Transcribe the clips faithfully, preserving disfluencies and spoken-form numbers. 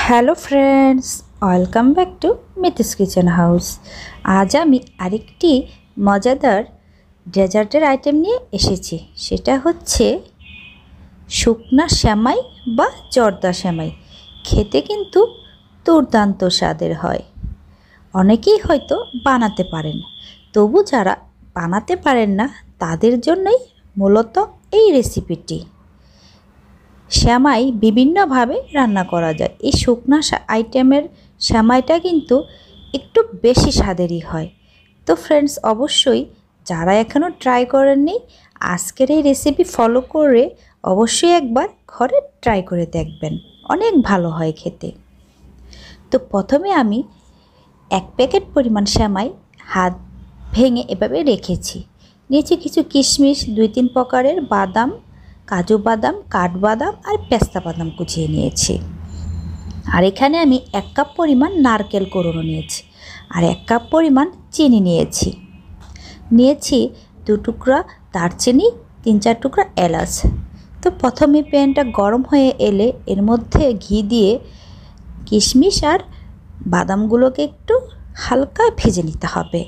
Hello friends, welcome back to Miti's kitchen house. আজ আমি আরেকটি মজাদার ডেজার্টের আইটেম নিয়ে এসেছি। সেটা হচ্ছে শুকনা সেমাই বা জর্দা সেমাই। খেতে কিন্তু দুর্দান্ত স্বাদের হয়। অনেকেই হয়তো বানাতে পারেন, তবু যারা বানাতে পারেন না তাদের জন্যই মূলত এই রেসিপিটি। সেমাই বিভিন্নভাবে রান্না করা যায়। এই শুকনা আইটেমের সেমাইটা কিন্তু একটু বেশি স্বাদেরই হয়। তো ফ্রেন্ডস, অবশ্যই যারা এখনও ট্রাই করেননি আজকের এই রেসিপি ফলো করে অবশ্যই একবার ঘরে ট্রাই করে দেখবেন, অনেক ভালো হয় খেতে। তো প্রথমে আমি এক প্যাকেট পরিমাণ সেমাই হাত ভেঙে এভাবে রেখেছি। নিয়েছি কিছু কিশমিশ, দুই তিন প্রকারের বাদাম, কাজু বাদাম, কাঠবাদাম আর পেস্তা বাদাম কুচিয়ে নিয়েছি। আর এখানে আমি এক কাপ পরিমাণ নারকেল কোড়ানো নিয়েছি আর এক কাপ পরিমাণ চিনি নিয়েছি। নিয়েছি দু টুকরা দারচিনি, তিন চার টুকরা এলাচ। তো প্রথমে প্যানটা গরম হয়ে এলে এর মধ্যে ঘি দিয়ে কিশমিশ আর বাদামগুলোকে একটু হালকা ভেজে নিতে হবে।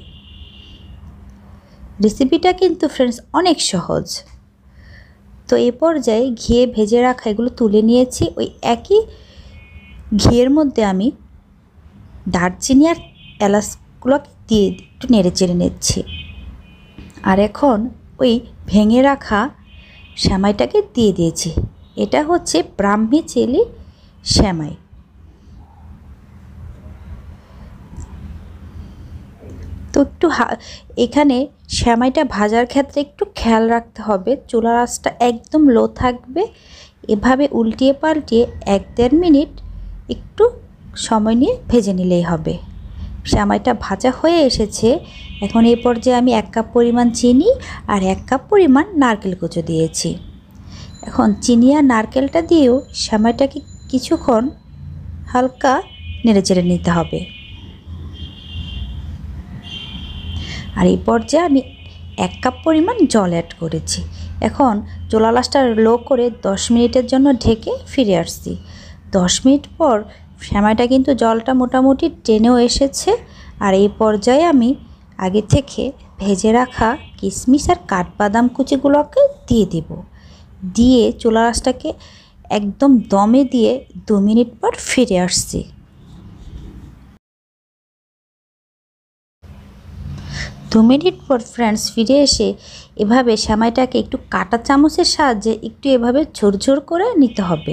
রেসিপিটা কিন্তু ফ্রেন্ডস অনেক সহজ। তো এই পর্যায়ে ঘিয়ে ভেজে রাখা এগুলো তুলে নিয়েছি। ওই একই ঘিয়ের মধ্যে আমি দারচিনি আর এলাচগুলোকে দিয়ে একটু নেড়ে চেড়ে নিচ্ছি। আর এখন ওই ভেঙে রাখা সেমাইটাকে দিয়ে দিয়েছি। এটা হচ্ছে ব্রাহ্মী চেলি সেমাই। তো একটু এখানে সেমাইটা ভাজার ক্ষেত্রে একটু খেয়াল রাখতে হবে, চুলার আঁচটা একদম লো থাকবে। এভাবে উল্টিয়ে পাল্টিয়ে এক দেড় মিনিট একটু সময় নিয়ে ভেজে নিলেই হবে। সেমাইটা ভাজা হয়ে এসেছে। এখন এই পর্যায়ে আমি এক কাপ পরিমাণ চিনি আর এক কাপ পরিমাণ নারকেল কুচো দিয়েছি। এখন চিনি আর নারকেলটা দিয়েও সেমাইটাকে কিছুক্ষণ হালকা নেড়ে চেড়ে নিতে হবে। আর এই পর্যায়ে আমি এক কাপ পরিমাণ জল অ্যাড করেছি। এখন চুলা আঁচটা লো করে দশ মিনিটের জন্য ঢেকে ফিরে আসছি। দশ মিনিট পর সেমাইটা কিন্তু জলটা মোটামুটি টেনেও এসেছে। আর এই পর্যায়ে আমি আগে থেকে ভেজে রাখা কিশমিশ আর কাঠবাদাম কুচিগুলোকে দিয়ে দেব। দিয়ে চুলা আঁচটাকে একদম দমে দিয়ে দু মিনিট পর ফিরে আসছি। দু মিনিট পর ফ্রেন্ডস ফিরে এসে এভাবে সেমাইটাকে একটু কাঁটা চামচের সাহায্যে একটু এভাবে ঝরঝর করে নিতে হবে।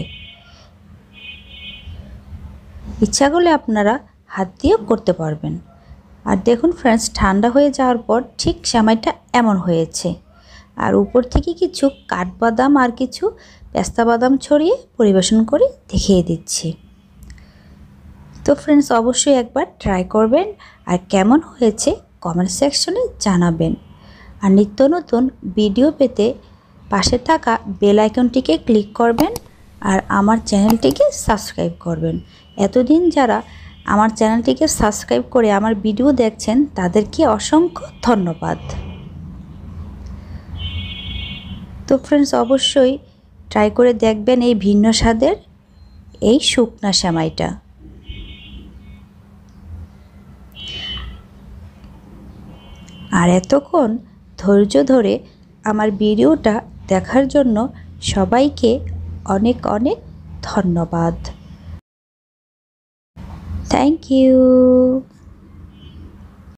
ইচ্ছা করলে আপনারা হাত দিয়েও করতে পারবেন। আর দেখুন ফ্রেন্ডস, ঠান্ডা হয়ে যাওয়ার পর ঠিক সেমাইটা এমন হয়েছে। আর উপর থেকে কিছু কাঠবাদাম আর কিছু পেস্তা বাদাম ছড়িয়ে পরিবেশন করে দেখিয়ে দিচ্ছি। তো ফ্রেন্ডস, অবশ্যই একবার ট্রাই করবেন আর কেমন হয়েছে কমেন্ট সেকশনে জানাবেন। আর নিত্য নতুন ভিডিও পেতে পাশে থাকা বেল আইকনটিকে ক্লিক করবেন আর আমার চ্যানেলটিকে সাবস্ক্রাইব করবেন। এতদিন যারা আমার চ্যানেলটিকে সাবস্ক্রাইব করে আমার ভিডিও দেখছেন তাদেরকে অসংখ্য ধন্যবাদ। তো ফ্রেন্ডস, অবশ্যই ট্রাই করে দেখবেন এই ভিন্ন স্বাদের এই শুকনা সেমাইটা। আর এতক্ষণ ধৈর্য ধরে আমার ভিডিওটা দেখার জন্য সবাইকে অনেক অনেক ধন্যবাদ। Thank you.